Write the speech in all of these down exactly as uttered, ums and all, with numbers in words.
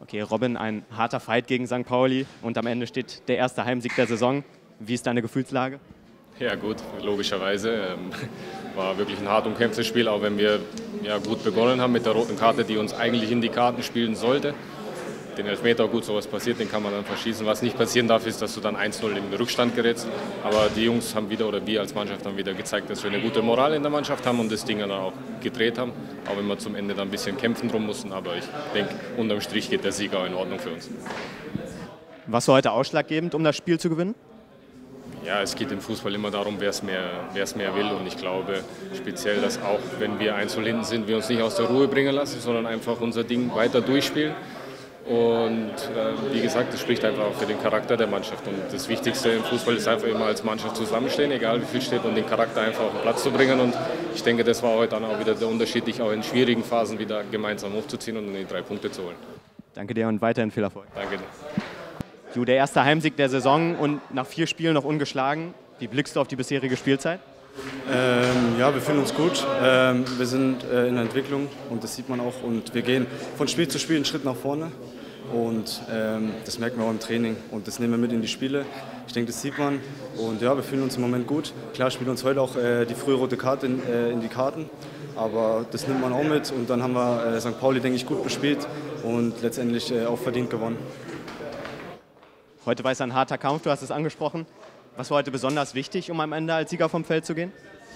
Okay, Robin, ein harter Fight gegen Sankt Pauli und am Ende steht der erste Heimsieg der Saison. Wie ist deine Gefühlslage? Ja gut, logischerweise. Ähm, war wirklich ein hart umkämpftes Spiel, auch wenn wir ja, gut begonnen haben mit der roten Karte, die uns eigentlich in die Karten spielen sollte. Den Elfmeter, gut, sowas passiert, den kann man dann verschießen. Was nicht passieren darf, ist, dass du dann eins null in den Rückstand gerätst. Aber die Jungs haben wieder, oder wir als Mannschaft haben wieder gezeigt, dass wir eine gute Moral in der Mannschaft haben und das Ding dann auch gedreht haben. Auch wenn wir zum Ende dann ein bisschen kämpfen drum mussten. Aber ich denke, unterm Strich geht der Sieg auch in Ordnung für uns. Was war heute ausschlaggebend, um das Spiel zu gewinnen? Ja, es geht im Fußball immer darum, wer es mehr, wer es mehr will. Und ich glaube speziell, dass auch wenn wir eins null hinten sind, wir uns nicht aus der Ruhe bringen lassen, sondern einfach unser Ding weiter durchspielen. Und äh, wie gesagt, das spricht einfach auch für den Charakter der Mannschaft. Und das Wichtigste im Fußball ist einfach immer als Mannschaft zusammenstehen, egal wie viel steht, und den Charakter einfach auf den Platz zu bringen. Und ich denke, das war heute dann auch wieder der Unterschied, dich auch in schwierigen Phasen wieder gemeinsam hochzuziehen und die drei Punkte zu holen. Danke dir und weiterhin viel Erfolg. Danke dir. Du, der erste Heimsieg der Saison und nach vier Spielen noch ungeschlagen. Wie blickst du auf die bisherige Spielzeit? Ähm, ja, wir fühlen uns gut. Ähm, wir sind äh, in der Entwicklung und das sieht man auch. Und wir gehen von Spiel zu Spiel einen Schritt nach vorne. Und ähm, das merken wir auch im Training und das nehmen wir mit in die Spiele. Ich denke, das sieht man. Und ja, wir fühlen uns im Moment gut. Klar spielt uns heute auch äh, die frühe rote Karte in, äh, in die Karten. Aber das nimmt man auch mit. Und dann haben wir äh, Sankt Pauli, denke ich, gut gespielt und letztendlich äh, auch verdient gewonnen. Heute war es ein harter Kampf, du hast es angesprochen. Was war heute besonders wichtig, um am Ende als Sieger vom Feld zu gehen?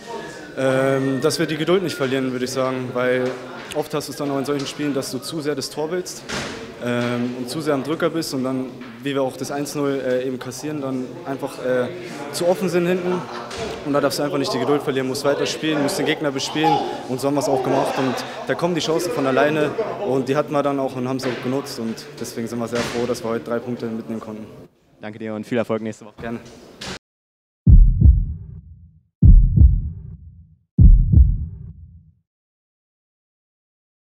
Ähm, dass wir die Geduld nicht verlieren, würde ich sagen. Weil oft hast du es dann auch in solchen Spielen, dass du zu sehr das Tor willst ähm, und zu sehr am Drücker bist und dann, wie wir auch das eins null äh, eben kassieren, dann einfach äh, zu offen sind hinten. Und da darfst du einfach nicht die Geduld verlieren, musst weiter spielen, musst den Gegner bespielen und so haben wir es auch gemacht. Und da kommen die Chancen von alleine und die hatten wir dann auch und haben sie auch genutzt. Und deswegen sind wir sehr froh, dass wir heute drei Punkte mitnehmen konnten. Danke dir und viel Erfolg nächste Woche. Gerne.